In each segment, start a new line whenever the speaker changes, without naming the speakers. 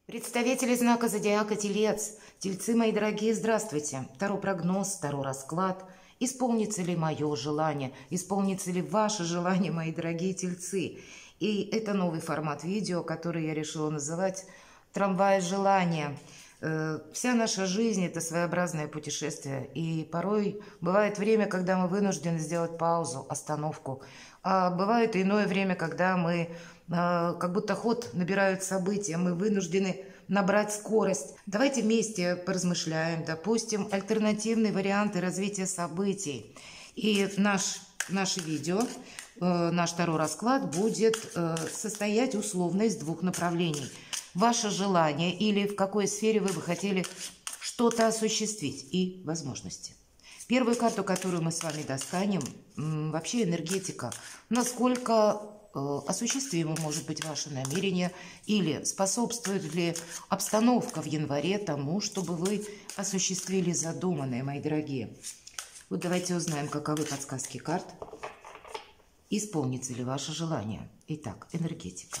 Представители знака зодиака Телец, тельцы мои дорогие, здравствуйте. Таро прогноз, таро расклад. Исполнится ли мое желание, исполнится ли ваше желание, мои дорогие тельцы? И это новый формат видео, который я решила называть «Трамвай желания». Вся наша жизнь – это своеобразное путешествие, и порой бывает время, когда мы вынуждены сделать паузу, остановку, а бывает иное время, когда мы, как будто ход набирают события, мы вынуждены набрать скорость. Давайте вместе поразмышляем, допустим, альтернативные варианты развития событий. И наше видео, наш второй расклад будет состоять условно из двух направлений. Ваше желание или в какой сфере вы бы хотели что-то осуществить и возможности. Первую карту, которую мы с вами достанем, вообще энергетика. Насколько осуществимо может быть ваше намерение или способствует ли обстановка в январе тому, чтобы вы осуществили задуманное, мои дорогие. Вот давайте узнаем, каковы подсказки карт. Исполнится ли ваше желание. Итак, энергетика.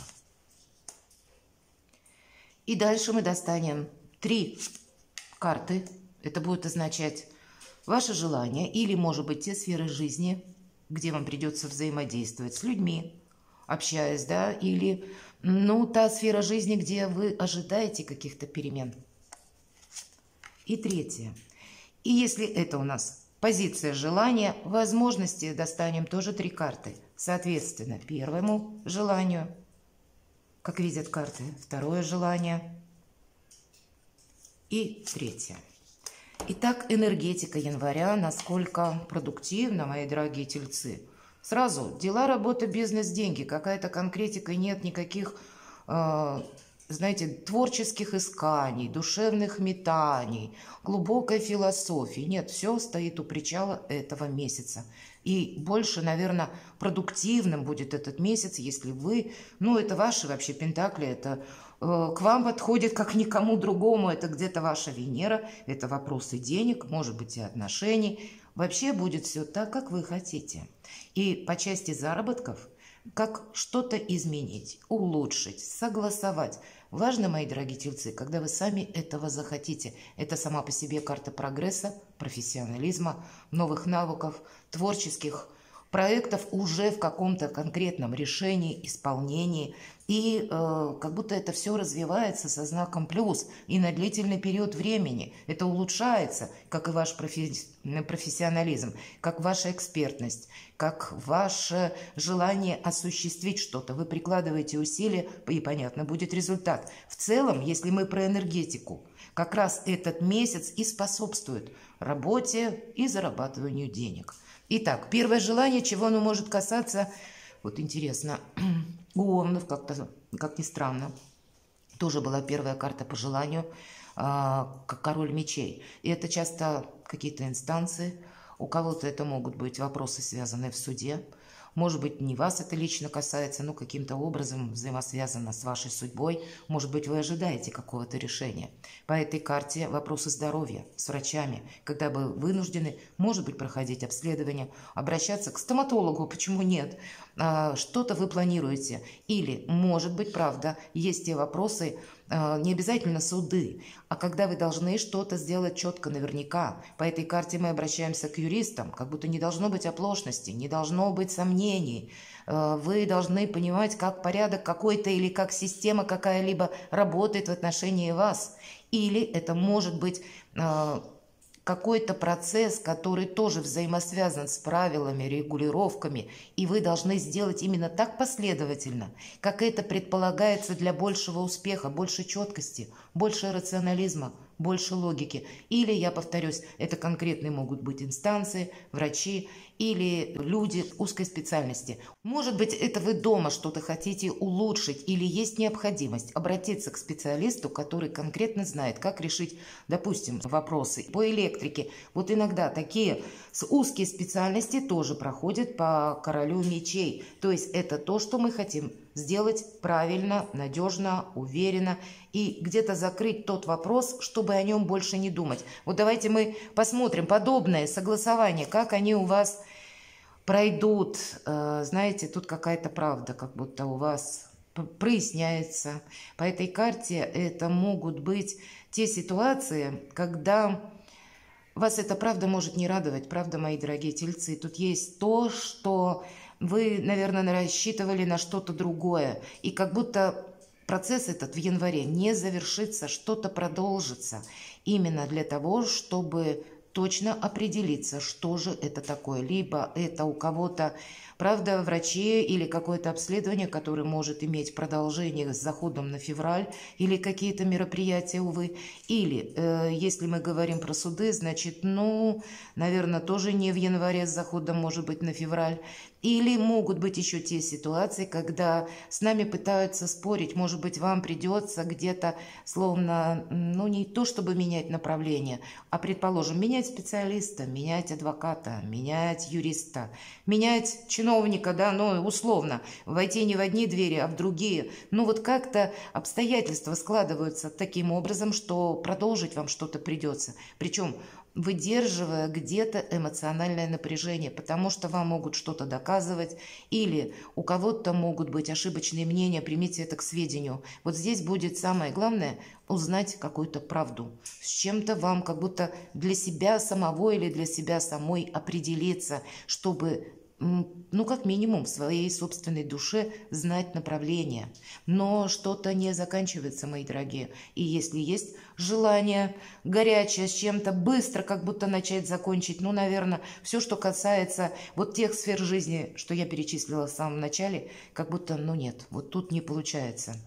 И дальше мы достанем 3 карты. Это будет означать ваше желание или, может быть, те сферы жизни, где вам придется взаимодействовать с людьми, общаясь, да, или, та сфера жизни, где вы ожидаете каких-то перемен. И третье. И если это у нас позиция желания, возможности достанем тоже 3 карты. Соответственно, первому желанию, как видят карты, второе желание и третье. Итак, энергетика января, насколько продуктивна, мои дорогие тельцы. Сразу дела, работа, бизнес, деньги, какая-то конкретика, нет никаких, знаете, творческих исканий, душевных метаний, глубокой философии. Нет, все стоит у причала этого месяца. И больше, наверное, продуктивным будет этот месяц, если вы, это ваши вообще пентакли, это к вам подходит как никому другому, это где-то ваша Венера, это вопросы денег, может быть и отношений. Вообще будет все так, как вы хотите. И по части заработков, как что-то изменить, улучшить, согласовать. Важно, мои дорогие тельцы, когда вы сами этого захотите. Это сама по себе карта прогресса, профессионализма, новых навыков, творческих проектов уже в каком-то конкретном решении, исполнении. И как будто это все развивается со знаком плюс и на длительный период времени. Это улучшается, как и ваш профессионализм, как ваша экспертность, как ваше желание осуществить что-то. Вы прикладываете усилия, и понятно, будет результат. В целом, если мы про энергетику, как раз этот месяц и способствует работе и зарабатыванию денег. Итак, первое желание, чего оно может касаться, вот интересно, у Овнов, как ни странно, тоже была первая карта по желанию, как король мечей. И это часто какие-то инстанции, у кого-то это могут быть вопросы, связанные в суде. Может быть, не вас это лично касается, но каким-то образом взаимосвязано с вашей судьбой. Может быть, вы ожидаете какого-то решения. По этой карте вопросы здоровья с врачами, когда вы вынуждены, может быть, проходить обследование, обращаться к стоматологу, почему нет? Что-то вы планируете. Или, может быть, правда, есть те вопросы, не обязательно суды, а когда вы должны что-то сделать четко, наверняка. По этой карте мы обращаемся к юристам, как будто не должно быть оплошности, не должно быть сомнений. Вы должны понимать, как порядок какой-то или как система какая-либо работает в отношении вас. Или это может быть какой-то процесс, который тоже взаимосвязан с правилами, регулировками, и вы должны сделать именно так последовательно, как это предполагается для большего успеха, больше четкости, больше рационализма, больше логики. Или, я повторюсь, это конкретные могут быть инстанции, врачи или люди узкой специальности. Может быть, это вы дома что-то хотите улучшить или есть необходимость обратиться к специалисту, который конкретно знает, как решить, допустим, вопросы по электрике. Вот иногда такие узкие специальности тоже проходят по королю мечей. То есть это то, что мы хотим сделать правильно, надежно, уверенно и где-то закрыть тот вопрос, чтобы о нем больше не думать. Вот давайте мы посмотрим подобное согласование, как они у вас пройдут. Знаете, тут какая-то правда, как будто у вас проясняется. По этой карте это могут быть те ситуации, когда вас это правда может не радовать, правда, мои дорогие тельцы. Тут есть то, что вы, наверное, рассчитывали на что-то другое. И как будто процесс этот в январе не завершится, что-то продолжится. Именно для того, чтобы точно определиться, что же это такое. Либо это у кого-то, правда, врачи или какое-то обследование, которое может иметь продолжение с заходом на февраль, или какие-то мероприятия, увы. Или, если мы говорим про суды, значит, ну, наверное, тоже не в январе с заходом, может быть, на февраль. Или могут быть еще те ситуации, когда с нами пытаются спорить. Может быть, вам придется где-то, словно, ну, не то чтобы менять направление, а, предположим, менять специалиста, менять адвоката, менять юриста, менять чиновника, да, ну, условно, войти не в одни двери, а в другие. Ну, вот как-то обстоятельства складываются таким образом, что продолжить вам что-то придется. Причем выдерживая где-то эмоциональное напряжение, потому что вам могут что-то доказывать, или у кого-то могут быть ошибочные мнения, примите это к сведению. Вот здесь будет самое главное узнать какую-то правду. С чем-то вам как будто для себя самого или для себя самой определиться, чтобы, ну, как минимум, в своей собственной душе знать направление. Но что-то не заканчивается, мои дорогие. И если есть желание горячее с чем-то быстро как будто начать закончить, ну, наверное, все, что касается вот тех сфер жизни, что я перечислила в самом начале, как будто, ну, нет, вот тут не получается.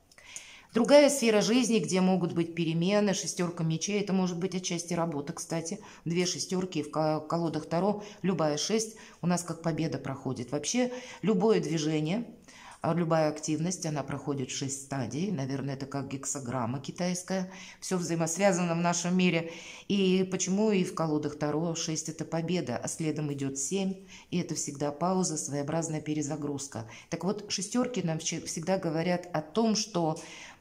Другая сфера жизни, где могут быть перемены, шестерка мечей, это может быть отчасти работа, кстати. 2 шестерки в колодах Таро, любая 6 у нас как победа проходит. Вообще, любое движение, любая активность, она проходит 6 стадий. Наверное, это как гексаграмма китайская. Все взаимосвязано в нашем мире. И почему и в колодах Таро 6 это победа, а следом идет 7, и это всегда пауза, своеобразная перезагрузка. Так вот, шестерки нам всегда говорят о том, что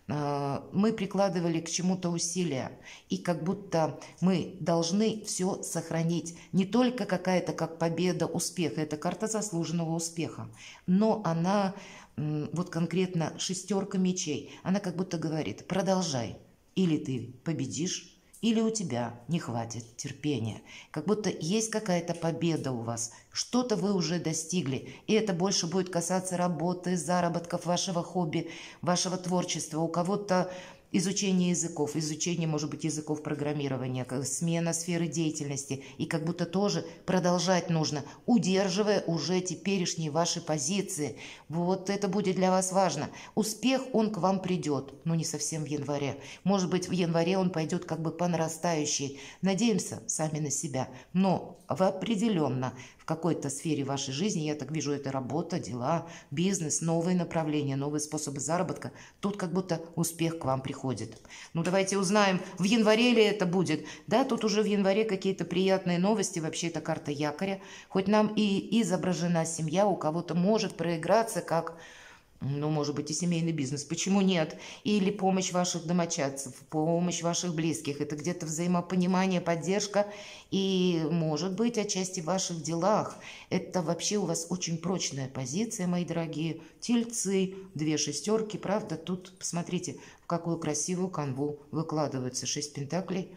мы прикладывали к чему-то усилия, и как будто мы должны все сохранить. Не только какая-то как победа, успех, это карта заслуженного успеха, но она, вот конкретно шестерка мечей, она как будто говорит: продолжай, или ты победишь, или у тебя не хватит терпения. Как будто есть какая-то победа у вас, что-то вы уже достигли. И это больше будет касаться работы, заработков, вашего хобби, вашего творчества. У кого-то изучение языков, изучение, может быть, языков программирования, смена сферы деятельности. И как будто тоже продолжать нужно, удерживая уже теперешние ваши позиции. Вот это будет для вас важно. Успех, он к вам придет, но не совсем в январе. Может быть, в январе он пойдет как бы по нарастающей. Надеемся сами на себя, но определенно в какой-то сфере вашей жизни, я так вижу, это работа, дела, бизнес, новые направления, новые способы заработка. Тут как будто успех к вам приходит. Ну, давайте узнаем, в январе ли это будет. Да, тут уже в январе какие-то приятные новости. Вообще, это карта якоря. Хоть нам и изображена семья, у кого-то может проиграться как, ну, может быть, и семейный бизнес. Почему нет? Или помощь ваших домочадцев, помощь ваших близких. Это где-то взаимопонимание, поддержка. И, может быть, отчасти в ваших делах. Это вообще у вас очень прочная позиция, мои дорогие тельцы. 2 шестерки, правда? Тут, посмотрите, в какую красивую канву выкладываются 6 пентаклей,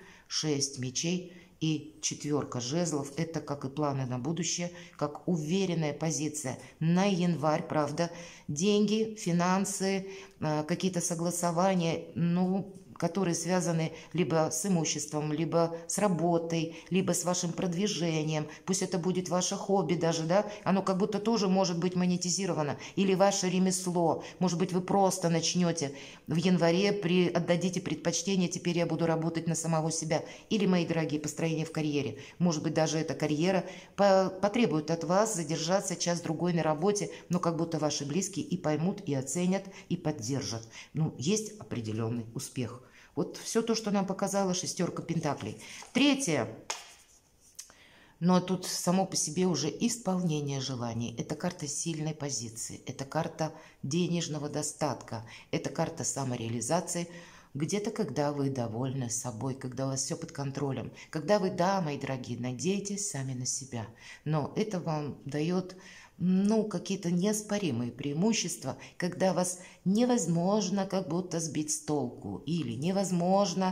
6 мечей и 4 жезлов. Это как и планы на будущее, как уверенная позиция на январь, правда. Деньги, финансы, какие-то согласования, ну, которые связаны либо с имуществом, либо с работой, либо с вашим продвижением. Пусть это будет ваше хобби даже, да, оно как будто тоже может быть монетизировано. Или ваше ремесло. Может быть, вы просто начнете в январе, отдадите предпочтение, теперь я буду работать на самого себя. Или, мои дорогие, построение в карьере. Может быть, даже эта карьера потребует от вас задержаться час-другой на работе, но как будто ваши близкие и поймут, и оценят, и поддержат. Ну, есть определенный успех. Вот все то, что нам показала 6 пентаклей. 3. Но тут само по себе уже исполнение желаний. Это карта сильной позиции. Это карта денежного достатка. Это карта самореализации. Где-то, когда вы довольны собой, когда у вас все под контролем. Когда вы, да, мои дорогие, надейтесь сами на себя. Но это вам дает ну, какие-то неоспоримые преимущества, когда вас невозможно как будто сбить с толку или невозможно,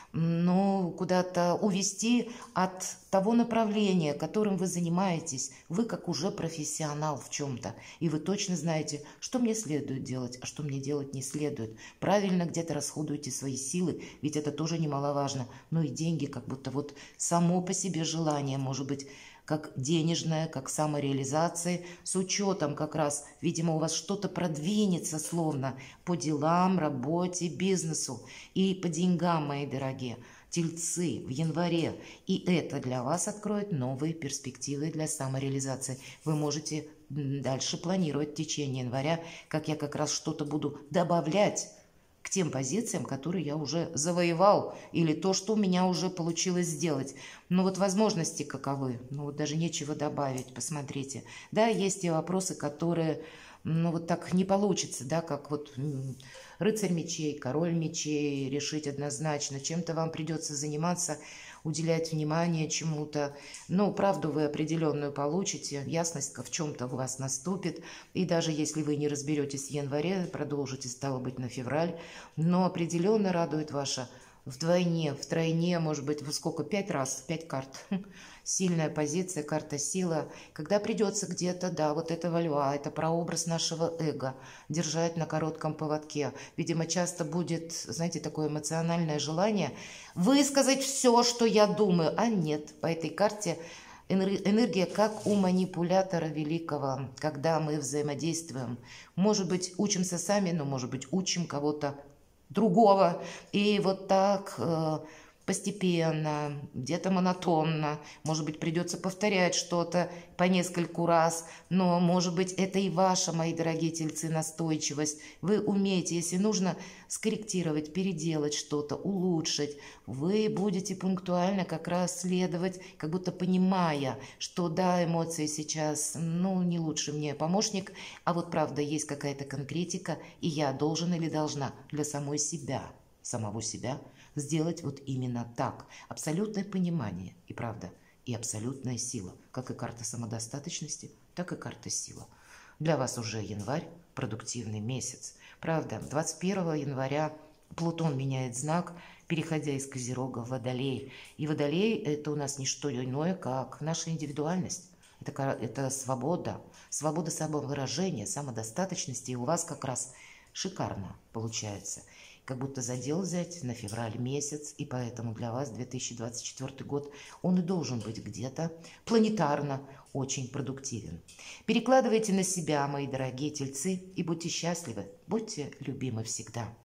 ну, куда-то увести от того направления, которым вы занимаетесь. Вы как уже профессионал в чем-то, и вы точно знаете, что мне следует делать, а что мне делать не следует. Правильно где-то расходуете свои силы, ведь это тоже немаловажно. Ну и деньги, как будто вот само по себе желание, может быть, как денежная, как самореализация, с учетом как раз, видимо, у вас что-то продвинется словно по делам, работе, бизнесу и по деньгам, мои дорогие. Тельцы в январе. И это для вас откроет новые перспективы для самореализации. Вы можете дальше планировать в течение января, как я как раз что-то буду добавлять к тем позициям, которые я уже завоевал, или то, что у меня уже получилось сделать. Но вот возможности каковы, ну вот даже нечего добавить, посмотрите. Да, есть и вопросы, которые, ну вот так не получится, да, как вот рыцарь мечей, король мечей решить однозначно. Чем-то вам придется заниматься, уделять внимание чему-то. Но правду вы определенную получите, ясность в чем-то у вас наступит. И даже если вы не разберетесь в январе, продолжите, стало быть, на февраль. Но определенно радует ваша вдвойне, втройне, может быть, во сколько, 5 раз, 5 карт. Сильная позиция, карта сила. Когда придется где-то, да, вот этого льва, это прообраз нашего эго, держать на коротком поводке. Видимо, часто будет, знаете, такое эмоциональное желание высказать все, что я думаю. А нет, по этой карте энергия как у манипулятора великого, когда мы взаимодействуем. Может быть, учимся сами, но, может быть, учим кого-то другого. И вот так постепенно, где-то монотонно, может быть, придется повторять что-то по нескольку раз, но, может быть, это и ваша, мои дорогие тельцы, настойчивость. Вы умеете, если нужно, скорректировать, переделать что-то, улучшить. Вы будете пунктуально как раз следовать, как будто понимая, что да, эмоции сейчас, ну, не лучший мне помощник, а вот правда есть какая-то конкретика, и я должен или должна для самой себя, самого себя, сделать вот именно так. Абсолютное понимание и правда, и абсолютная сила. Как и карта самодостаточности, так и карта сила. Для вас уже январь, продуктивный месяц. Правда, 21 января Плутон меняет знак, переходя из Козерога в Водолей. И Водолей – это у нас не что иное, как наша индивидуальность. Это свобода, свобода самовыражения, самодостаточности. И у вас как раз шикарно получается. Как будто задел взять на февраль месяц, и поэтому для вас 2024 год, он и должен быть где-то планетарно очень продуктивен. Перекладывайте на себя, мои дорогие тельцы, и будьте счастливы, будьте любимы всегда.